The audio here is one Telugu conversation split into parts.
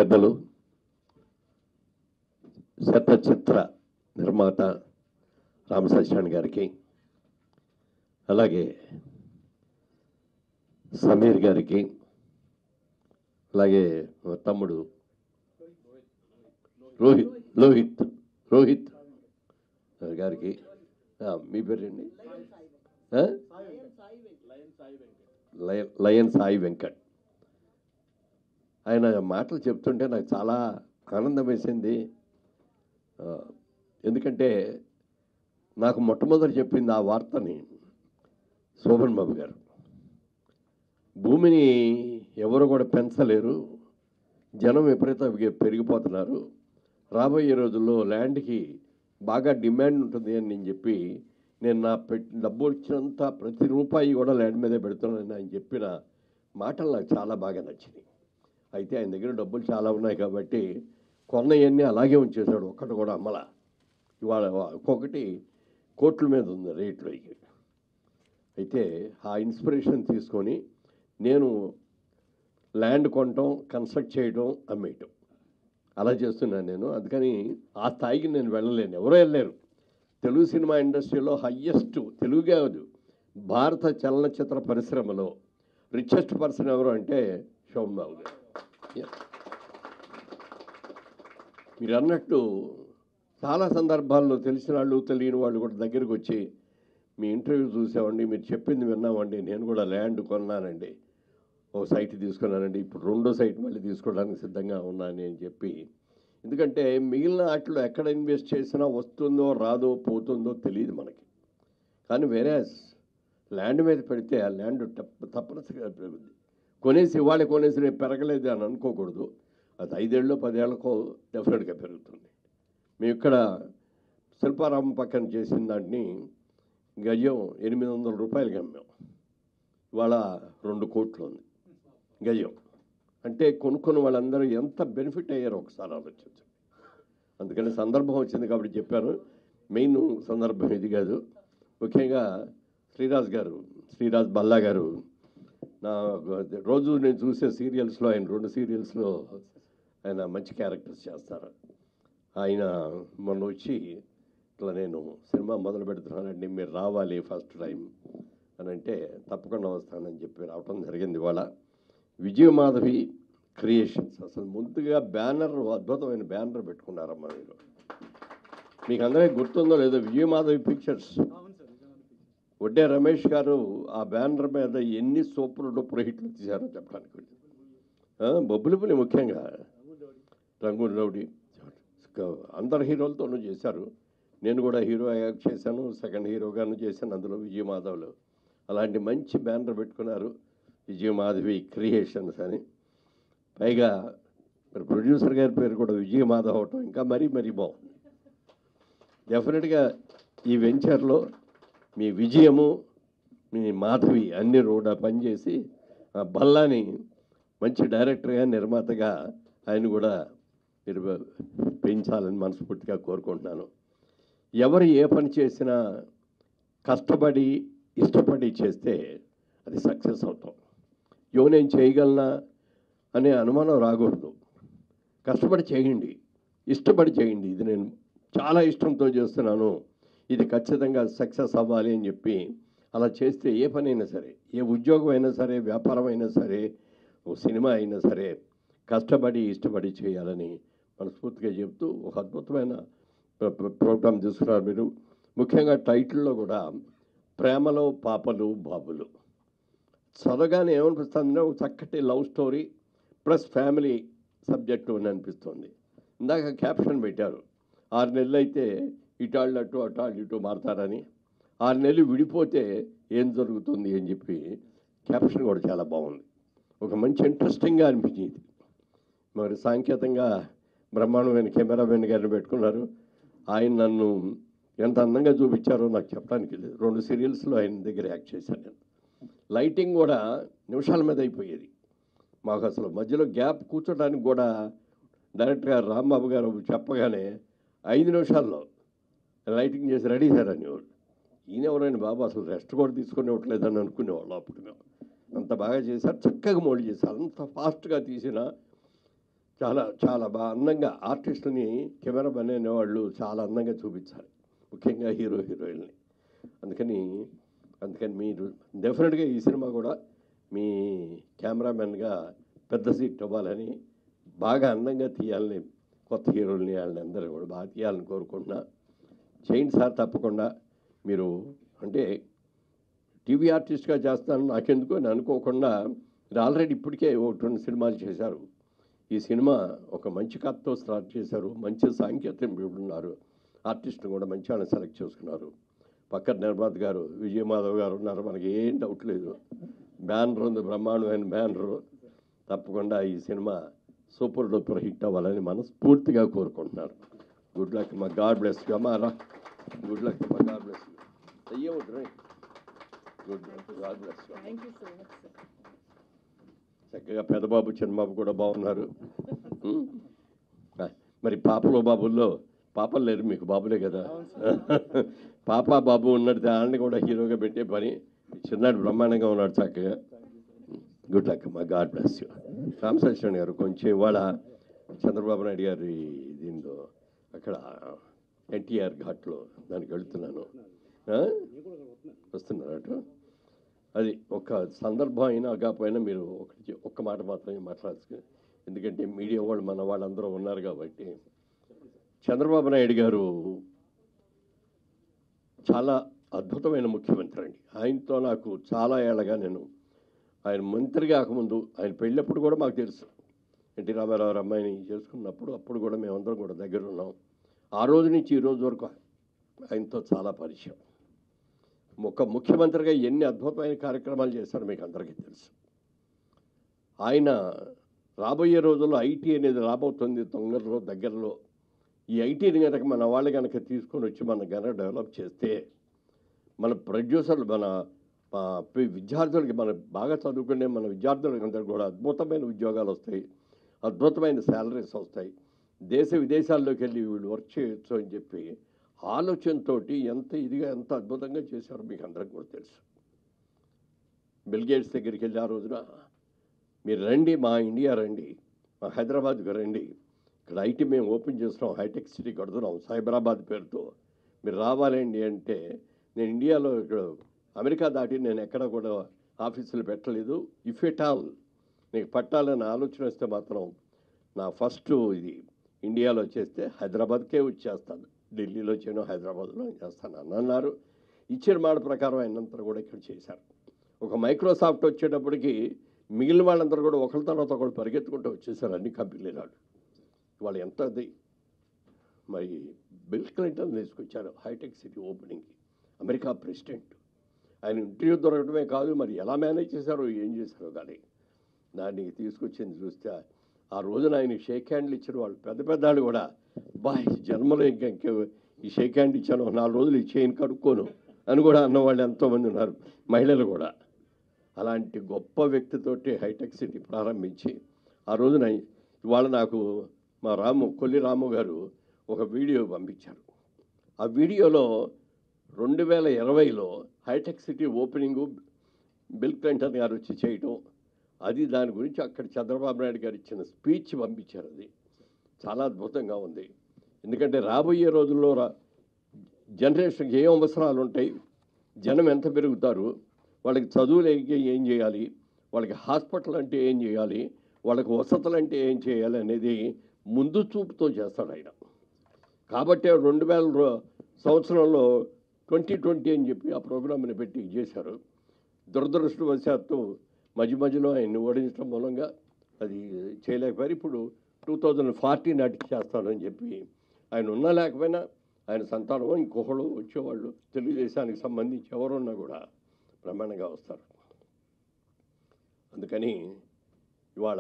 పెద్దలు శతచిత్ర నిర్మాత రామసత్యాన్ గారికి, అలాగే సమీర్ గారికి, అలాగే తమ్ముడు రోహిత్ గారికి, మీ పేరేండి? లయన్ సాయి వెంకట్. ఆయన మాటలు చెప్తుంటే నాకు చాలా ఆనందం వేసింది. ఎందుకంటే నాకు మొట్టమొదటి చెప్పింది ఆ వార్తని శోభన్ బాబు గారు. భూమిని ఎవరు కూడా పెంచలేరు, జనం విపరీతంగా పెరిగిపోతున్నారు, రాబోయే రోజుల్లో ల్యాండ్కి బాగా డిమాండ్ ఉంటుంది అని నేను చెప్పి, నేను నా డబ్బు వచ్చినంత ప్రతి రూపాయి కూడా ల్యాండ్ మీదే పెడుతున్నానని ఆయన చెప్పిన మాటలు నాకు చాలా బాగా నచ్చినాయి. అయితే ఆయన దగ్గర డబ్బులు చాలా ఉన్నాయి కాబట్టి కొన్నవన్నీ అలాగే ఉంచేశాడు, ఒక్కటి కూడా అమ్మలా. ఇవాళ ఒక్కొక్కటి కోట్ల మీద ఉంది రేట్లు. అయితే ఆ ఇన్స్పిరేషన్ తీసుకొని నేను ల్యాండ్ కొనటం, కన్స్ట్రక్ట్ చేయడం, అమ్మేయటం అలా చేస్తున్నాను నేను. అందుకని ఆ స్థాయికి నేను వెళ్ళలేను, ఎవరో వెళ్ళలేరు. తెలుగు సినిమా ఇండస్ట్రీలో హయ్యెస్ట్, తెలుగే కాదు భారత చలనచిత్ర పరిశ్రమలో రిచెస్ట్ పర్సన్ ఎవరు అంటే శోభన్ బాబు గారు. మీరు అన్నట్టు చాలా సందర్భాల్లో తెలిసిన వాళ్ళు తెలియని వాళ్ళు కూడా దగ్గరికి వచ్చి, మీ ఇంటర్వ్యూ చూసామండి, మీరు చెప్పింది విన్నామండి, నేను కూడా ల్యాండ్ కొన్నానండి, ఓ సైట్ తీసుకున్నానండి, ఇప్పుడు రెండో సైట్ మళ్ళీ తీసుకోవడానికి సిద్ధంగా ఉన్నాను అని చెప్పి. ఎందుకంటే మిగిలిన వాటిలో ఎక్కడ ఇన్వెస్ట్ చేసినా వస్తుందో రాదో పోతుందో తెలియదు మనకి. కానీ వేరే ల్యాండ్ మీద పెడితే ఆ ల్యాండ్ తప్పనిసరిగా పెరుగుద్ది. ఇవాళ కొనేసి రేపు పెరగలేదు అని అనుకోకూడదు. అది 5 ఏళ్ళలో 10 ఏళ్ళకో డెఫినెట్గా పెరుగుతుంది. మేము ఇక్కడ శిల్పారామం పక్కన చేసిన దాన్ని గజం 800 రూపాయలకి అమ్మాం. ఇవాళ 2 కోట్లు ఉంది గజం. అంటే కొనుక్కున్న వాళ్ళందరూ ఎంత బెనిఫిట్ అయ్యారో ఒకసారి ఆలోచించండి. అందుకని సందర్భం వచ్చింది కాబట్టి చెప్పాను. మెయిన్ సందర్భం ఇది కాదు. ముఖ్యంగా శ్రీరాజ్ బల్లా గారు, నా రోజు నేను చూసే సీరియల్స్లో ఆయన 2 సీరియల్స్లో ఆయన మంచి క్యారెక్టర్స్ చేస్తారు. ఆయన మొన్న వచ్చి ఇట్లా నేను సినిమా మొదలు పెడుతున్నానండి, మీరు రావాలి ఫస్ట్ టైం అని అంటే తప్పకుండా వస్తానని చెప్పి రావటం జరిగింది. ఇవాళ విజయమాధవి క్రియేషన్స్ అసలు ముందుగా బ్యానర్, అద్భుతమైన బ్యానర్ పెట్టుకున్నారమ్మా మీరు. మీకు అందరికీ గుర్తుందో లేదో, విజయమాధవి పిక్చర్స్. వడ్డే రమేష్ గారు ఆ బ్యానర్ మీద ఎన్ని సూపర్ డూపర్ హిట్లు తీశారో చెప్పడానికి. బొబ్బులిపులి ముఖ్యంగా, రంగుల రౌడీ, అందరు హీరోలతోనూ చేశారు. నేను కూడా హీరో యాక్ట్ చేశాను, సెకండ్ హీరోగాను చేశాను అందులో విజయమాధవ్లో. అలాంటి మంచి బ్యానర్ పెట్టుకున్నారు విజయమాధవి క్రియేషన్స్ అని. పైగా మరి ప్రొడ్యూసర్ గారి పేరు కూడా విజయమాధవ్ అవటం ఇంకా మరీ బాగుంది. డెఫినెట్గా ఈ వెంచర్లో మీ విజయము, మీ మాధవి అన్ని కూడా పనిచేసి ఆ బల్లాని మంచి డైరెక్టర్గా, నిర్మాతగా ఆయన కూడా మీరు పెంచాలని మనస్ఫూర్తిగా కోరుకుంటున్నాను. ఎవరు ఏ పని చేసినా కష్టపడి ఇష్టపడి చేస్తే అది సక్సెస్ అవుతాం. నేను చేయగలనా అనే అనుమానం రాకూడదు. కష్టపడి చేయండి, ఇష్టపడి చేయండి. ఇది నేను చాలా ఇష్టంతో చేస్తున్నాను, ఇది ఖచ్చితంగా సక్సెస్ అవ్వాలి అని చెప్పి అలా చేస్తే ఏ పని అయినా సరే, ఏ ఉద్యోగం అయినా సరే, వ్యాపారం అయినా సరే, ఓ సినిమా అయినా సరే కష్టపడి ఇష్టపడి చేయాలని మనస్ఫూర్తిగా చెప్తూ ఒక అద్భుతమైన ప్రోగ్రాం తీసుకున్నారు మీరు. ముఖ్యంగా టైటిల్లో కూడా ప్రేమలో పాపలు బాబులు చదవగానే ఏమనిపిస్తుందంటే ఒక చక్కటి love story plus family subject అని అనిపిస్తుంది. ఇందాక క్యాప్షన్ పెట్టారు, 6 నెలలు అయితే ఇటాళ్ళు అటు అటాళ్ళు ఇటు మారుతారని, 6 నెలలు విడిపోతే ఏం జరుగుతుంది అని చెప్పి క్యాప్షన్ కూడా చాలా బాగుంది. ఒక మంచి ఇంట్రెస్టింగ్గా అనిపించింది. మరి సాంకేతికంగా బ్రహ్మాండమైన కెమెరామెన్ గారిని పెట్టుకున్నారు. ఆయన నన్ను ఎంత అందంగా చూపించారో నాకు చెప్పడానికి లేదు. 2 సీరియల్స్లో ఆయన దగ్గర యాక్ట్ చేశాను నేను. లైటింగ్ కూడా నిమిషాల మీద అయిపోయేది. మాకు అసలు మధ్యలో గ్యాప్ కూర్చోడానికి కూడా డైరెక్టర్ గారు రాంబాబు గారు చెప్పగానే 5 నిమిషాల్లో లైటింగ్ చేసి రెడీ సార్ అనేవాడు. ఈయన ఎవరైనా బాబు అసలు రెస్ట్ కూడా తీసుకుని ఇవ్వట్లేదని అనుకునేవాళ్ళు అప్పుడు మేము. అంత బాగా చేశారు, చక్కగా మోల్డ్ చేశారు. అంత ఫాస్ట్గా తీసిన చాలా చాలా బాగా అందంగా ఆర్టిస్టుని కెమెరామెన్ అనేవాళ్ళు చాలా అందంగా చూపించాలి, ముఖ్యంగా హీరోయిన్ని. అందుకని మీరు డెఫినెట్గా ఈ సినిమా కూడా మీ కెమెరామెన్గా పెద్ద సీట్ అవ్వాలని, బాగా అందంగా తీయాలని, కొత్త హీరోల్ని వాళ్ళని అందరూ కూడా బాగా తీయాలని కోరుకుంటున్నా. చేయండి సార్, తప్పకుండా. మీరు అంటే టీవీ ఆర్టిస్ట్గా చేస్తాను నాకెందుకు అని అనుకోకుండా మీరు ఆల్రెడీ ఇప్పటికే 1-2 సినిమాలు చేశారు. ఈ సినిమా ఒక మంచి కథతో స్టార్ట్ చేశారు, మంచి సాంకేతికం ఉన్నారు, ఆర్టిస్ట్ని కూడా మంచి వాళ్ళని సెలెక్ట్ చేసుకున్నారు. పక్కన నిర్మాత గారు విజయమాధవ్ గారు ఉన్నారు, మనకి ఏం డౌట్ లేదు. బ్యానర్ ఉంది, బ్రహ్మాండమైన బ్యానరు. తప్పకుండా ఈ సినిమా సూపర్ డూపర్ హిట్ అవ్వాలని మనస్ఫూర్తిగా కోరుకుంటున్నారు. గుడ్ లక్ మా, గాడ్ బ్లెస్ యూ అమ్మారా. గుడ్ లక్ మా, గాడ్ బ్లెస్ యూ. అయ్యేవుతుంది. Good luck, god bless you. చక్కగా పెద్దబాబు చిన్నబాబు కూడా బాగున్నారు. మరి పాపలో బాబుల్లో పాపలు లేరు, మీకు బాబులే కదా. పాప బాబు ఉన్నట్టు వాళ్ళని కూడా హీరోగా పెట్టే పని. చిన్నాడు బ్రహ్మాండంగా ఉన్నాడు చక్కగా. గుడ్ లక్ అమ్మా, గాడ్ బ్లెస్ యూ. రామసత్యనారాయణ గారు కొంచెం ఇవాళ చంద్రబాబు నాయుడు గారి దీనిలో అక్కడ ఎన్టీఆర్ ఘాట్లో దానికి వెళుతున్నాను. వస్తున్నారు అటు. అది ఒక సందర్భం అయినా కాకపోయినా మీరు ఒక్క మాట మాత్రమే మాట్లాడాల్సి, ఎందుకంటే మీడియా వాళ్ళు మన వాళ్ళందరూ ఉన్నారు కాబట్టి. చంద్రబాబు నాయుడు గారు చాలా అద్భుతమైన ముఖ్యమంత్రి అండి. ఆయనతో నాకు చాలా ఏళ్ళగా నేను, ఆయన మంత్రి కాకముందు, ఆయన పెళ్ళప్పుడు కూడా మాకు తెలుసు. ఎన్టీ రామారావు అమ్మాయిని చేసుకున్నప్పుడు అప్పుడు కూడా మేమందరం కూడా దగ్గర ఉన్నాం. ఆ రోజు నుంచి ఈ రోజు వరకు ఆయనతో చాలా పరిచయం. ఒక ముఖ్యమంత్రిగా ఎన్ని అద్భుతమైన కార్యక్రమాలు చేశారో మీకు అందరికీ తెలుసు. ఆయన రాబోయే రోజుల్లో ఐటీ అనేది రాబోతుంది తొందరలో, దగ్గరలో. ఈ ఐటీని కనుక మన వాళ్ళు కనుక తీసుకొని వచ్చి మనం కనుక డెవలప్ చేస్తే, మన ప్రొడ్యూసర్లు, మన విద్యార్థులకి, మన బాగా చదువుకునే మన విద్యార్థులకి అందరికీ కూడా అద్భుతమైన ఉద్యోగాలు వస్తాయి, అద్భుతమైన శాలరీస్ వస్తాయి, దేశ విదేశాల్లోకి వెళ్ళి వీళ్ళు వర్క్ చేయొచ్చు అని చెప్పి ఆలోచనతో ఎంత ఇదిగా ఎంత అద్భుతంగా చేశారో మీకు అందరికీ కూడా తెలుసు. బిల్ గేట్స్ దగ్గరికి వెళ్ళి ఆ రోజున మీరు రండి, మా ఇండియా రండి, మా హైదరాబాద్కి రండి, ఇక్కడ ఐటీ మేము ఓపెన్ చేస్తున్నాం, హైటెక్ సిటీ కడుతున్నాం సైబరాబాద్ పేరుతో, మీరు రావాలండి అంటే, నేను ఇండియాలో ఇక్కడ అమెరికా దాటి నేను ఎక్కడ కూడా ఆఫీసులు పెట్టలేదు. ఇఫ్ ఎట్ ఆల్ నీకు పట్టాలని ఆలోచన వస్తే మాత్రం నా ఫస్ట్ ఇది ఇండియాలో చేస్తే హైదరాబాద్కే వచ్చేస్తాను, ఢిల్లీలో చేయను, హైదరాబాద్లో చేస్తాను అని అన్నారు. ఇచ్చిన మాట ప్రకారం ఆయనంతా కూడా ఇక్కడ చేశారు. ఒక మైక్రోసాఫ్ట్ వచ్చేటప్పటికి మిగిలిన వాళ్ళందరూ కూడా ఒకరి తర్వాత ఒకరు పరిగెత్తుకుంటూ వచ్చేసారు, అన్ని కంపెనీలు. వాళ్ళు ఎంత అది మరి బిల్ క్లింటన్ తీసుకొచ్చారు హైటెక్ సిటీ ఓపెనింగ్కి, అమెరికా ప్రెసిడెంట్. ఆయన ఇంటర్వ్యూ దొరకడమే కాదు, మరి ఎలా మేనేజ్ చేశారో ఏం చేశారో కానీ దాన్ని తీసుకొచ్చింది చూస్తే, ఆ రోజున ఆయన షేక్ హ్యాండ్లు ఇచ్చిన వాళ్ళు పెద్ద పెద్దవాళ్ళు కూడా, జన్మలో ఇంకా ఈ షేక్ హ్యాండ్ ఇచ్చాను, 4 రోజులు ఈ చైన్ కడుక్కోను అని కూడా అన్నవాళ్ళు ఎంతోమంది ఉన్నారు, మహిళలు కూడా. అలాంటి గొప్ప వ్యక్తితోటి హైటెక్ సిటీ ప్రారంభించి ఆ రోజున ఇవాళ నాకు మా కొల్లి రాము గారు ఒక వీడియో పంపించారు. ఆ వీడియోలో 2020లో హైటెక్ సిటీ ఓపెనింగు బిల్ క్లింటన్ గారు వచ్చి చేయటం, అది దాని గురించి అక్కడ చంద్రబాబు నాయుడు గారు ఇచ్చిన స్పీచ్ పంపించారు. అది చాలా అద్భుతంగా ఉంది. ఎందుకంటే రాబోయే రోజుల్లో జనరేషన్కి ఏం అవసరాలు ఉంటాయి, జనం ఎంత పెరుగుతారు, వాళ్ళకి చదువులు ఏం చేయాలి, వాళ్ళకి హాస్పిటల్ అంటే ఏం చేయాలి, వాళ్ళకి వసతులు అంటే ఏం చేయాలి అనేది ముందు చూపుతో చేస్తాడు ఆయన. కాబట్టి 2000 సంవత్సరంలో 2020 అని చెప్పి ఆ ప్రోగ్రామ్ని పెట్టి చేశారు. దురదృష్టవశాత్తు మధ్యలో ఆయన్ని ఓడించడం మూలంగా అది చేయలేకపోయారు. ఇప్పుడు 2040 నాటికి చేస్తానని చెప్పి ఆయన ఉన్నా లేకపోయినా ఆయన సంతానం ఇంకొకళ్ళు వచ్చేవాళ్ళు తెలుగుదేశానికి సంబంధించి ఎవరున్నా కూడా బ్రహ్మాండంగా వస్తారు. అందుకని ఇవాళ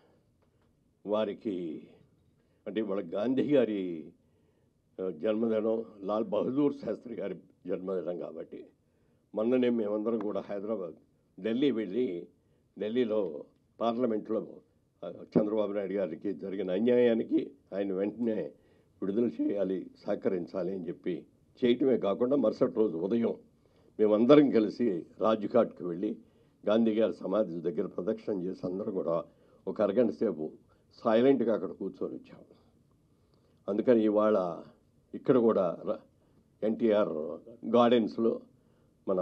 వారికి అంటే ఇవాళ గాంధీ గారి జన్మదినం, లాల్ బహదూర్ శాస్త్రి గారి జన్మదినం కాబట్టి మొన్ననే మేమందరం కూడా ఢిల్లీ వెళ్ళి ఢిల్లీలో పార్లమెంట్లో చంద్రబాబు నాయుడు గారికి జరిగిన అన్యాయానికి ఆయన వెంటనే విడుదల చేయాలి, సహకరించాలి అని చెప్పి చేయటమే కాకుండా మరుసటి రోజు ఉదయం మేమందరం కలిసి రాజ్ఘాట్కి వెళ్ళి గాంధీ గారి సమాధి దగ్గర ప్రదక్షిణం చేసి అందరూ కూడా ఒక అరగంట సేపు సైలెంట్గా అక్కడ కూర్చొని వచ్చాం. అందుకని ఇవాళ ఇక్కడ కూడా ఎన్టీఆర్ గార్డెన్స్లో మన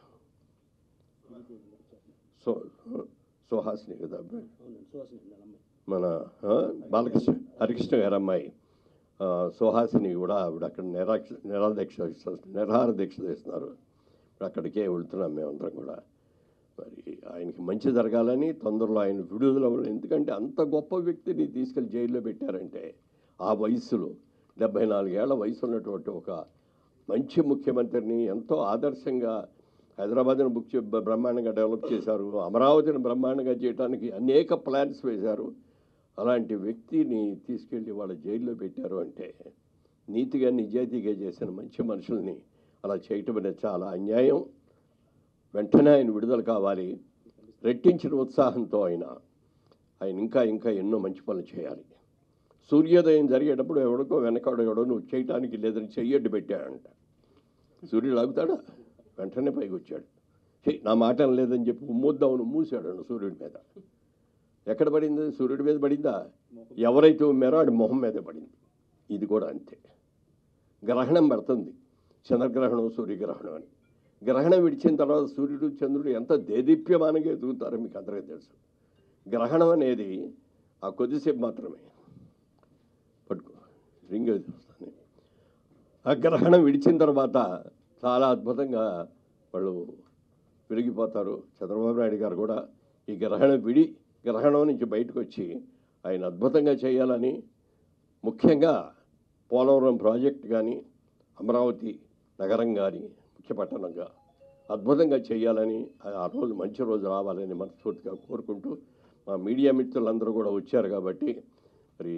సుహాసిని కదా, మన బాలకృష్ణ హరికృష్ణ గారి అమ్మాయి సుహాసిని కూడా ఆవిడ అక్కడ నిరాహార దీక్ష చేస్తున్నారు. అక్కడికే వెళ్తున్నాం మేమందరం కూడా. మరి ఆయనకి మంచి జరగాలని, తొందరలో ఆయన విడుదల అవ్వాలి. ఎందుకంటే అంత గొప్ప వ్యక్తిని తీసుకెళ్ళి జైల్లో పెట్టారంటే, ఆ వయసులో 74 ఏళ్ల వయసు ఉన్నటువంటి ఒక మంచి ముఖ్యమంత్రిని ఎంతో ఆదర్శంగా హైదరాబాద్ని బ్రహ్మాండంగా డెవలప్ చేశారు, అమరావతిని బ్రహ్మాండంగా చేయడానికి అనేక ప్లాన్స్ వేశారు. అలాంటి వ్యక్తిని తీసుకెళ్ళి వాళ్ళ జైల్లో పెట్టారు అంటే, నీతిగా నిజాయితీగా చేసిన మంచి మనుషుల్ని అలా చేయటం అనేది చాలా అన్యాయం. వెంటనే ఆయన విడుదల కావాలి. రెట్టించిన ఉత్సాహంతో ఆయన ఇంకా ఇంకా ఎన్నో మంచి పనులు చేయాలి. సూర్యోదయం జరిగేటప్పుడు ఎవడికో వెనకాడో నువ్వు చేయటానికి లేదని చెయ్యడ్డు పెట్టాడంట. సూర్యుడు ఆగుతాడా? వెంటనే పైకి వచ్చాడు. నా మాట లేదని చెప్పి ఉమ్మొద్దామని మూసాడు సూర్యుడి మీద. ఎక్కడ పడింది? సూర్యుడి మీద పడిందా? ఎవరైతే ఉమ్మారో ఆడి మొహం మీద పడింది. ఇది కూడా అంతే. గ్రహణం పడుతుంది, చంద్రగ్రహణం సూర్యగ్రహణం అని. గ్రహణం విడిచిన తర్వాత సూర్యుడు చంద్రుడు ఎంత దేదీప్యమానంగా ఎదుగుతారో మీకు అందరికీ తెలుసు. గ్రహణం అనేది ఆ కొద్దిసేపు మాత్రమే. పట్టుకో రింగ్ వస్తాను. ఆ గ్రహణం విడిచిన తర్వాత చాలా అద్భుతంగా వాళ్ళు వెలిగిపోతారు. చంద్రబాబు నాయుడు గారు కూడా ఈ గ్రహణం నుంచి బయటకు వచ్చి ఆయన అద్భుతంగా చేయాలని, ముఖ్యంగా పోలవరం ప్రాజెక్ట్ కానీ, అమరావతి నగరం కానీ, ముఖ్య పట్టణంగా అద్భుతంగా చేయాలని, ఆ రోజు మంచి రోజు రావాలని మనస్ఫూర్తిగా కోరుకుంటూ, మా మీడియా మిత్రులందరూ కూడా వచ్చారు కాబట్టి మరి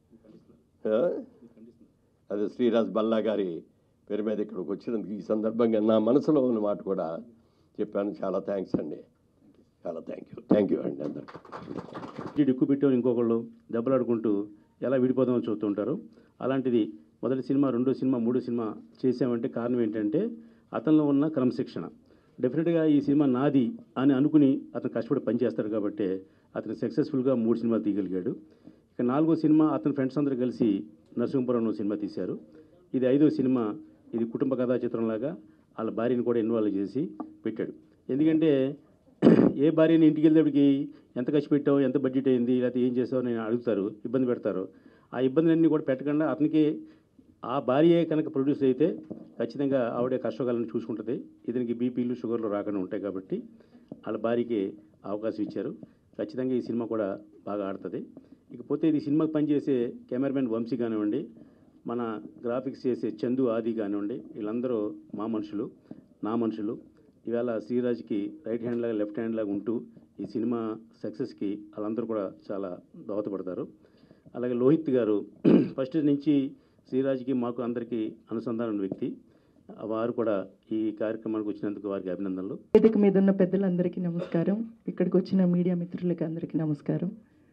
అదే శ్రీరాజ్ బల్లా గారి పేరు మీద ఇక్కడికి వచ్చినందుకు ఈ సందర్భంగా నా మనసులో ఉన్న మాట కూడా చెప్పాను. చాలా థ్యాంక్స్ అండి, చాలా థ్యాంక్ యూ అండి అందరికీ. డిక్కు పెట్టారు, ఇంకొకళ్ళు దెబ్బలాడుకుంటూ ఎలా విడిపోదామని చూస్తుంటారు. అలాంటిది మొదటి సినిమా, రెండో సినిమా, మూడో సినిమా చేసామంటే కారణం ఏంటంటే అతనిలో ఉన్న క్రమశిక్షణ. డెఫినెట్గా ఈ సినిమా నాది అని అనుకుని అతను కష్టపడి పనిచేస్తాడు కాబట్టి అతను సక్సెస్ఫుల్గా 3 సినిమాలు తీయగలిగాడు. ఇక 4వ సినిమా అతని ఫ్రెండ్స్ అందరూ కలిసి నరసింహపురం సినిమా తీశారు. ఇది 5వ సినిమా. ఇది కుటుంబ కథా చిత్రంలాగా వాళ్ళ భార్యని కూడా ఇన్వాల్వ్ చేసి పెట్టాడు. ఎందుకంటే ఏ భార్యని ఇంటికి వెళ్ళేప్పటికి ఎంత ఖర్చు పెట్టావు, ఎంత బడ్జెట్ అయింది, లేకపోతే ఏం చేసావు నేను అడుగుతారు, ఇబ్బంది పెడతారు. ఆ ఇబ్బందులన్నీ కూడా పెట్టకుండా అతనికి ఆ భార్యే కనుక ప్రొడ్యూస్ అయితే ఖచ్చితంగా ఆవిడే కష్టకాలను చూసుకుంటుంది. ఇతనికి బీపీలు షుగర్లు రాకుండా ఉంటాయి కాబట్టి వాళ్ళ భార్యకి అవకాశం ఇచ్చారు. ఖచ్చితంగా ఈ సినిమా కూడా బాగా ఆడుతుంది. ఇకపోతే ఇది సినిమాకి పనిచేసే కెమెరామెన్ వంశీ కానివ్వండి, మన గ్రాఫిక్స్ చేసే చందు ఆది కానివ్వండి, వీళ్ళందరూ మా మనుషులు, నా మనుషులు. ఇవాళ శ్రీరాజ్కి రైట్ హ్యాండ్ లాగా లెఫ్ట్ హ్యాండ్ లాగా ఉంటూ ఈ సినిమా సక్సెస్కి వాళ్ళందరూ కూడా చాలా దోహదపడతారు. అలాగే లోహిత్ గారు ఫస్ట్ నుంచి శ్రీరాజ్కి మాకు అందరికీ అనుసంధానం వ్యక్తి. వారు కూడా ఈ కార్యక్రమానికి వచ్చినందుకు వారికి అభినందనలు. వేదిక మీద ఉన్న పెద్దలందరికీ నమస్కారం, ఇక్కడికి వచ్చిన మీడియా మిత్రులకి అందరికీ నమస్కారం.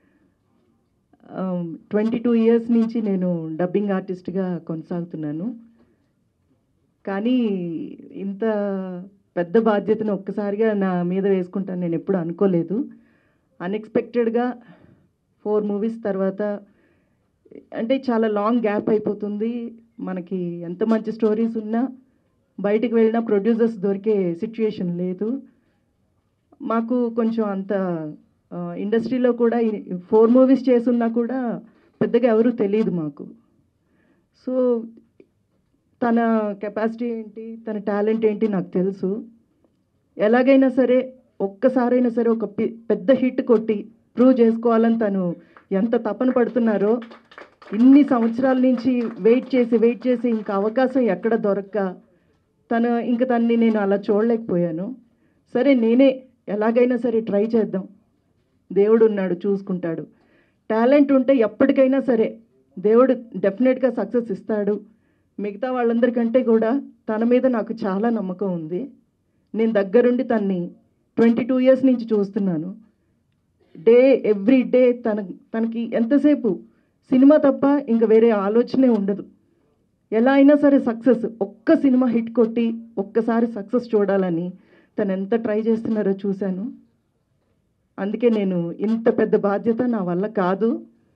22 years నుంచి నేను డబ్బింగ్ ఆర్టిస్ట్గా కొనసాగుతున్నాను. కానీ ఇంత పెద్ద బాధ్యతను ఒక్కసారిగా నా మీద వేసుకుంటాను నేను ఎప్పుడు అనుకోలేదు. అన్ఎక్స్పెక్టెడ్గా 4 movies తర్వాత, అంటే చాలా లాంగ్ గ్యాప్ అయిపోతుంది. మనకి ఎంత మంచి స్టోరీస్ ఉన్నా బయటికి వెళ్ళినా ప్రొడ్యూసర్స్ దొరికే సిచ్యుయేషన్ లేదు. మాకు కొంచెం అంత ఇండస్ట్రీలో కూడా 4 movies చేసున్నా కూడా పెద్దగా ఎవరు తెలియదు మాకు. సో తన కెపాసిటీ ఏంటి, తన టాలెంట్ ఏంటి నాకు తెలుసు. ఎలాగైనా సరే ఒక్కసారైనా సరే ఒక పెద్ద హిట్ కొట్టి ప్రూవ్ చేసుకోవాలని తను ఎంత తపన పడుతున్నారో, ఇన్ని సంవత్సరాల నుంచి వెయిట్ చేసి ఇంకా అవకాశం ఎక్కడ దొరక్క తన్ని నేను అలా చూడలేకపోయాను. సరే నేనే ఎలాగైనా సరే ట్రై చేద్దాం, దేవుడు ఉన్నాడు చూసుకుంటాడు. టాలెంట్ ఉంటే ఎప్పటికైనా సరే దేవుడు డెఫినెట్గా సక్సెస్ ఇస్తాడు. మిగతా వాళ్ళందరికంటే కూడా తన మీద నాకు చాలా నమ్మకం ఉంది. నేను దగ్గరుండి తన్ని 22 years నుంచి చూస్తున్నాను. ఎవ్రీ డే తనకి ఎంతసేపు సినిమా తప్ప ఇంకా వేరే ఆలోచనే ఉండదు. ఎలా అయినా సరే సక్సెస్, ఒక్క సినిమా హిట్ కొట్టి ఒక్కసారి సక్సెస్ చూడాలని తను ఎంత ట్రై చేస్తున్నారో చూశాను. అందుకే నేను ఇంత పెద్ద బాధ్యత నా వల్ల కాదు,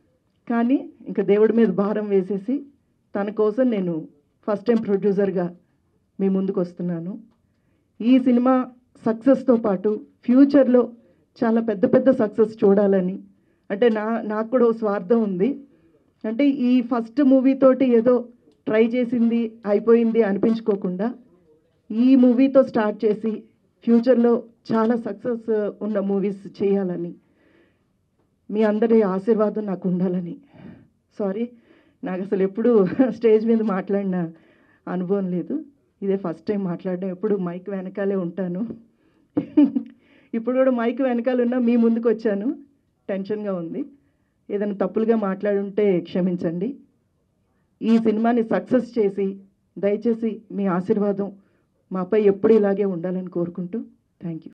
కానీ ఇంకా దేవుడి మీద భారం వేసేసి తన కోసం నేను ఫస్ట్ టైం ప్రొడ్యూసర్గా మీ ముందుకు వస్తున్నాను. ఈ సినిమా సక్సెస్తో పాటు ఫ్యూచర్లో చాలా పెద్ద పెద్ద సక్సెస్ చూడాలని, అంటే నాకు కూడా ఓ స్వార్థం ఉంది. అంటే ఈ ఫస్ట్ మూవీతోటి ఏదో ట్రై చేసింది అయిపోయింది అనిపించుకోకుండా ఈ మూవీతో స్టార్ట్ చేసి ఫ్యూచర్లో చాలా సక్సెస్ ఉన్న మూవీస్ చేయాలని, మీ అందరి ఆశీర్వాదం నాకు ఉండాలని. సారీ, నాకు అసలు ఎప్పుడు స్టేజ్ మీద మాట్లాడిన అనుభవం లేదు. ఇదే ఫస్ట్ టైం మాట్లాడడం. ఎప్పుడు మైక్ వెనకాలే ఉంటాను. ఇప్పుడు కూడా మైక్ వెనకాల ఉన్నా మీ ముందుకు వచ్చాను. టెన్షన్గా ఉంది. ఏదైనా తప్పులుగా మాట్లాడుంటే క్షమించండి. ఈ సినిమాని సక్సెస్ చేసి దయచేసి మీ ఆశీర్వాదం మాపై ఎప్పుడు ఇలాగే ఉండాలని కోరుకుంటూ థ్యాంక్ యూ.